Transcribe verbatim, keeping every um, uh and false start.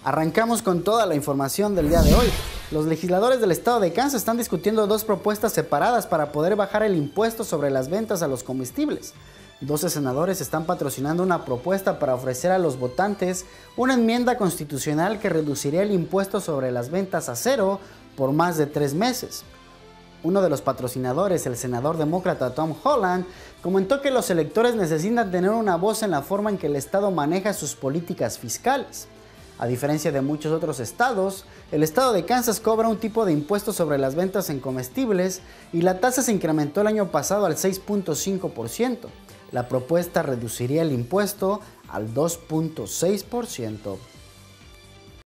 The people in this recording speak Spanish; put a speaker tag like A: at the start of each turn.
A: Arrancamos con toda la información del día de hoy. Los legisladores del estado de Kansas están discutiendo dos propuestas separadas para poder bajar el impuesto sobre las ventas a los comestibles. doce senadores están patrocinando una propuesta para ofrecer a los votantes una enmienda constitucional que reduciría el impuesto sobre las ventas a cero por más de tres meses. Uno de los patrocinadores, el senador demócrata Tom Holland, comentó que los electores necesitan tener una voz en la forma en que el estado maneja sus políticas fiscales. A diferencia de muchos otros estados, el estado de Kansas cobra un tipo de impuesto sobre las ventas en comestibles y la tasa se incrementó el año pasado al seis punto cinco por ciento. La propuesta reduciría el impuesto al dos punto seis por ciento.